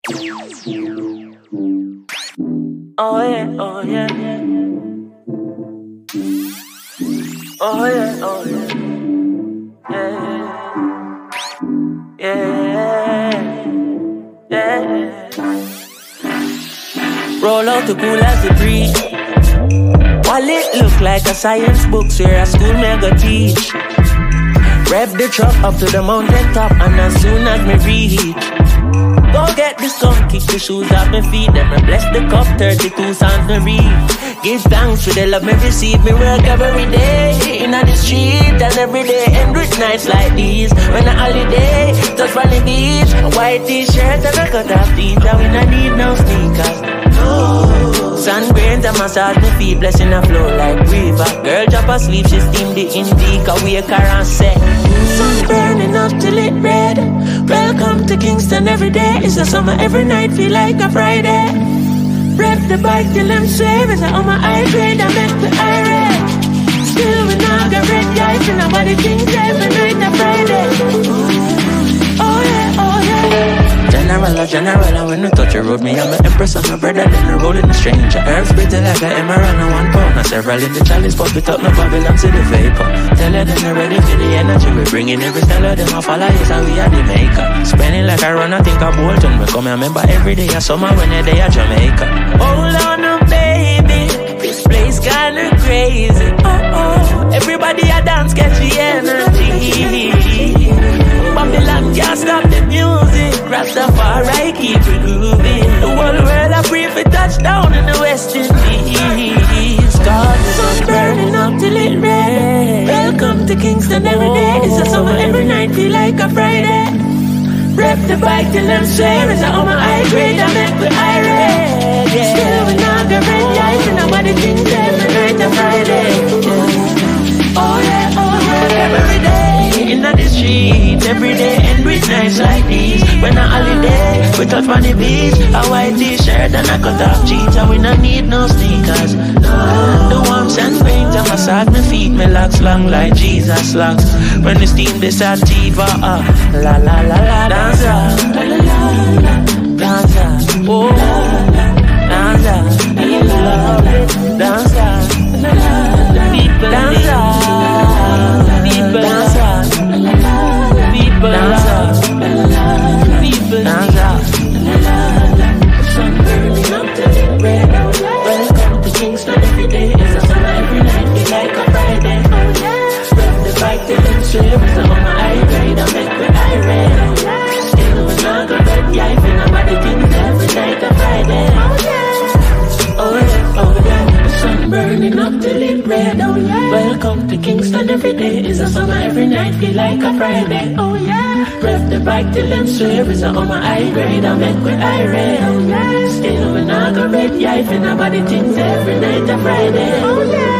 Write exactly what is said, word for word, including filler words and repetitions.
Oh yeah, oh yeah. Oh yeah, oh yeah. Yeah. Yeah. Yeah. Roll out the cool as the breeze. Wallet look like a science book, where a school me go teach. Rev the truck up to the mountain top, and as soon as me reach, go get the sun, kick the shoes off my feet, then me bless the cup, thirty-two songs me read. Give thanks for the love me receive, me work every day in the street, and every day end with nights like these. When a holiday, touch on the beach, a white t-shirt and a cut off teeth, and we not need no sneakers. No. Sunburns and massage me feet, blessing a flow like river. Girl drop asleep, she steam the indica, wake her and say, sun burning up till it red. Welcome to Kingston every day. It's a summer every night, feel like a Friday. Rev the bike till I'm swear. It's on my high grade, I make the irate. Still we not got red guys, and nobody thinks every night a Friday. Oh yeah, oh yeah. General, a general, and when you touch the road, me and my empress and my brother, then we rolling the stranger. Herbs bitter like a emerald and one pound. And several in the chalice, pop it up, no Babylon to the vapor. Tell her them they're ready for the energy. We bringing every style of them, I follow yes, and we are the maker. Spending like I run, I think of Bolton. We come and remember every day of summer when they're there at Jamaica. Hold on, no, baby, this place kinda crazy. Oh, oh, everybody a dance, catch the energy. Babylon can't stop the music. Rastafari keep it grooving. The whole world a free for touchdown in the West Indies. God, the sun's burning up till it red. Welcome to Kingston every day. It's a summer every night, feel like a Friday. Rep the bike till I'm swear. It's on my high grade, I make the irate. Still we not got red lights, and nobody thinks every night a Friday. Oh yeah, oh yeah, every day. In the street, every day end with nights like these. When a holiday, we touch on the beach. A white t-shirt and a cut off jeans, and we don't need no sneakers. No, the warmth and springs and massage my feet, me locks long like Jesus locks. When the steam this sativa, ah, la la la la, dance ah, la la la la, dance ah, oh, dance ah, la la la, dance ah, la la la, people dance ah, people dance ah. People dance up, people dance up. Sun burning up till it red. Welcome to Kingston every day. It's a summer every night, feel like a Friday. Oh yeah. Rep the bike till them swear. It's on my high grade, I make me irate. Still we not got red yeah, if nobody thinks every night a Friday. Oh yeah, oh yeah, oh yeah. Sun burning up till it red. Oh yeah. Welcome to Kingston every day. It's a summer every night, feel like a Friday. Oh yeah. Rev the bike till them swear. It's on my high grade, I make me irate. Oh yeah. Still we not got red yeah, if nobody thinks every night a Friday. Oh yeah.